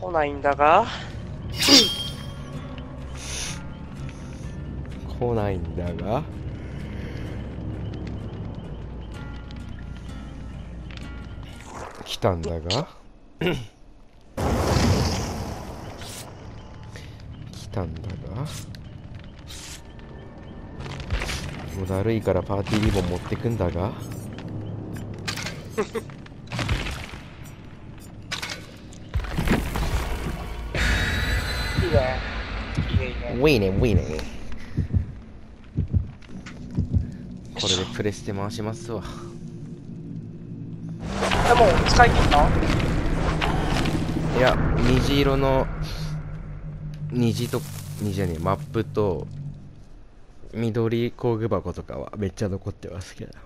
来ないんだが来ないんだが来たんだが来たんだがもうだるいからパーティーリボン持ってくんだがいいね。いいね、いいね。 ウィーネウィーネこれでプレステ回しますわ。 でもう使い切った？ いや、虹色の虹じゃねえ、マップと緑工具箱とかはめっちゃ残ってますけど、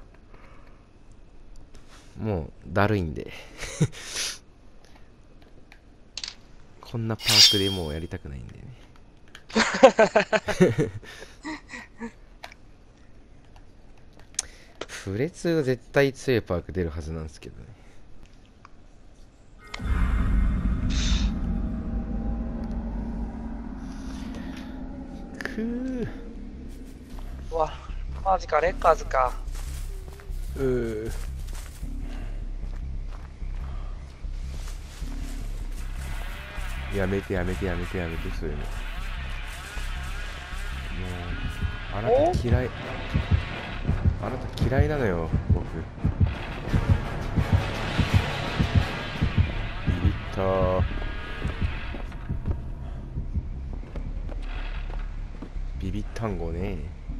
もうだるいんでこんなパークでもうやりたくないんでねプレ2は絶対強いパーク出るはずなんですけどね。 うわ、マジか、レッカーズか。 やめてそういうの。もうあなた嫌い、あなた嫌いなのよ僕。ビビったー。ビビったんごね。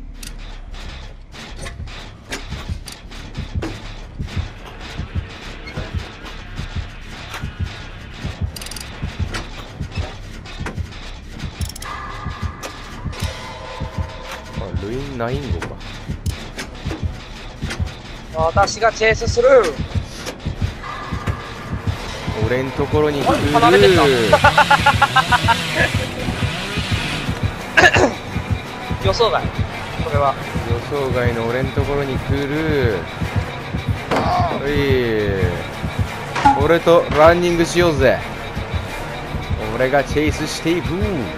ルイン9号か。 私がチェイスする。 俺んところに来る。 離れてた予想外。これは予想外の俺んところに来る。おい、俺とランニングしようぜ。俺がチェイスしていく。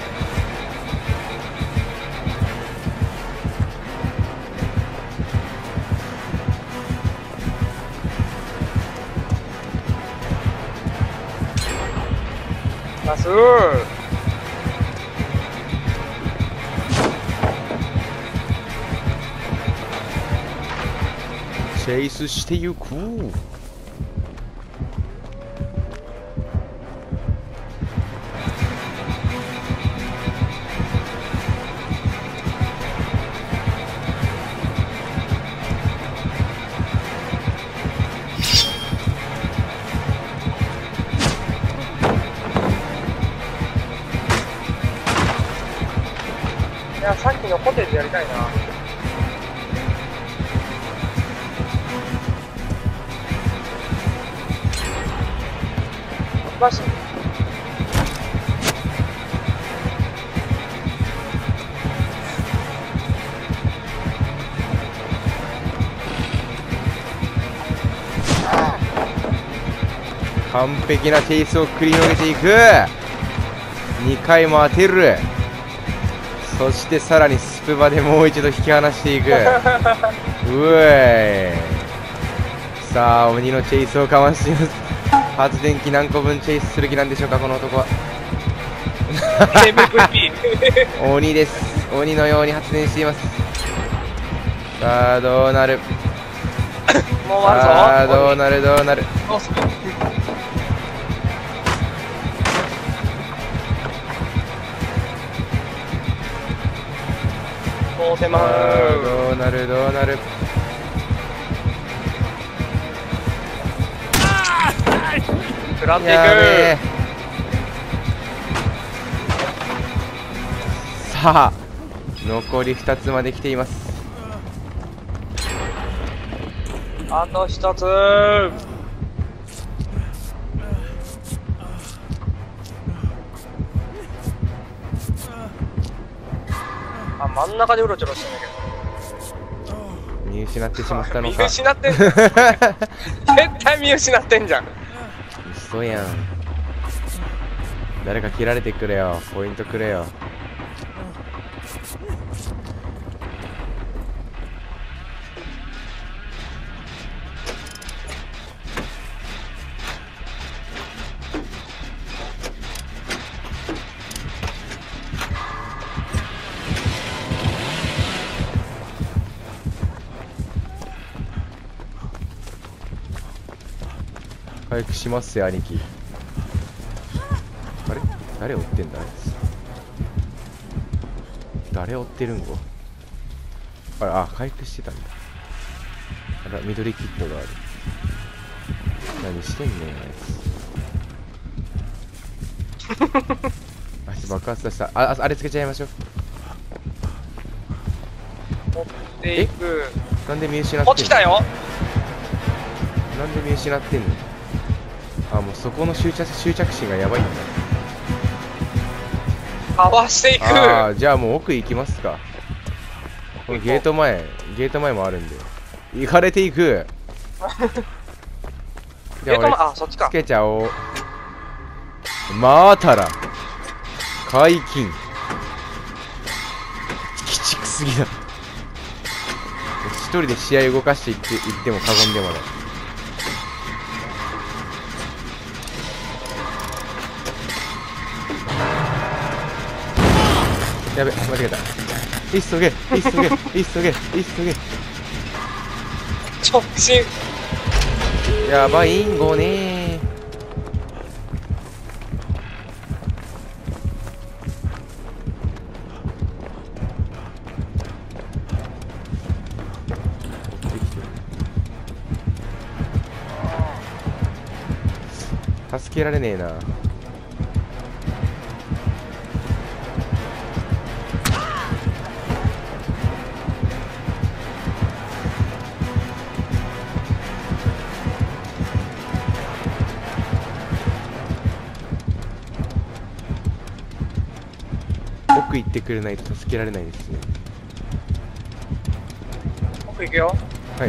ナスチェイスしてゆく。 いや、さっきのコテージやりたいな。マジ完璧なチェイスを繰り広げていく。2回も当てる。そしてさらにスプバでもう一度引き離していくうえい。さあ鬼のチェイスをかましています。発電機何個分チェイスする気なんでしょうかこの男は鬼です。鬼のように発電しています。さあどうなる。 もう終わるぞ。 さあどうなるどうなる。 どうする。もう手間さあどうなるどうなる。 食らっていやべえ。 く。 さあ残り2つまで来ています。 あと一つ。あ、真ん中でうろちょろしてんだけど。 見失ってしまったの見か。 失ってん絶対見失ってんじゃん。 嘘やん。 誰か切られてくれよ。ポイントくれよ。回復しますよ、兄貴。あれ誰追ってんだあいつ。誰追ってるんご。回復してたんだ。あら、緑キットがある。何してんねん、あいつ。あいつ爆発出した。あれつけちゃいましょう。 持っていく。 なんで見失ってんの。 こっち来たよ。 なんで見失ってんの。もうそこの執着心がやばいんだ。 かわしていく。 じゃあもう奥行きますか。このゲート前もあるんで行かれていく。じゃあ俺そっちか。 つけちゃおう。またら解禁。鬼畜すぎだ。一人で試合動かしていっても過言でもない。やべ、間違えた。急げ。 直進。 やばいんごねー。助けられねえな。奥行ってくれないと助けられないですね。 奥行くよ。 はい。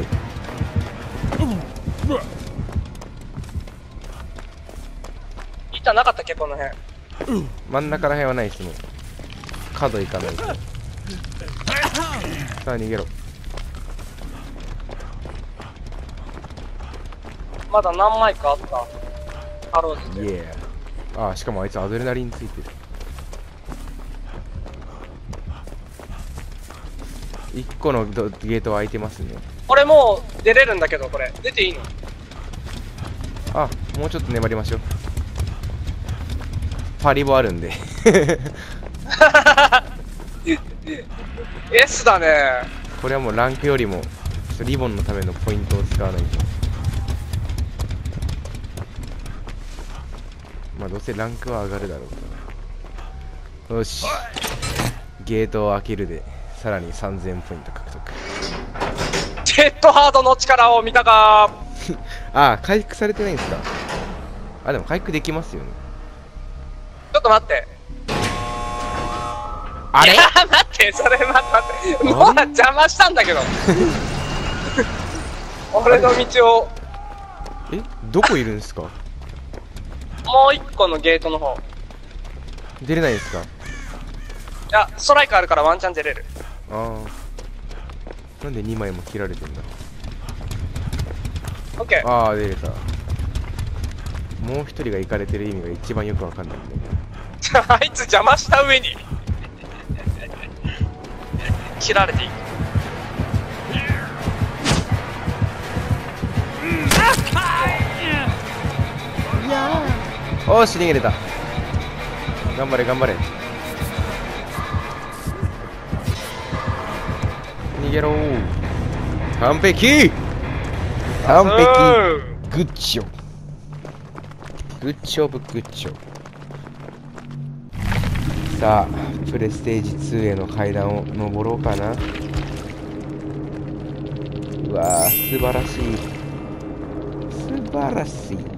板なかったっけこの辺。 真ん中らへんはないですもん。角行かないと。さあ逃げろ。 まだ何枚かあった。ハローズで。 イエー。しかもあいつアドレナリンついてる。1個のゲートは開いてますね。 これもう出れるんだけど、これ出ていいの？ もうちょっと粘りましょう。パリボあるんで S だね。 これはもうランクよりもリボンのためのポイントを使わないと。まあどうせランクは上がるだろうから。よし、ゲートを開けるでさらに3000ポイント獲得。 ジェットハードの力を見たか。 回復されてないんですか。でも回復できますよね。 ちょっと待って。 あれ待って、それ待って。もう邪魔したんだけど。俺の道を。 どこいるんですか。 もう一個のゲートの方。 出れないですか。 いや、ストライクあるからワンチャン出れる。 なんで2枚も切られてんだ。 オッケー。 出れた。もう一人が行かれてる意味が一番よくわかんないんだけあいつ邪魔した上に切られていく。 おーし、逃げれた。頑張れ逃げろー。完璧グッジョブ。さあプレステージ2への階段を登ろうかな。うわー、素晴らしい。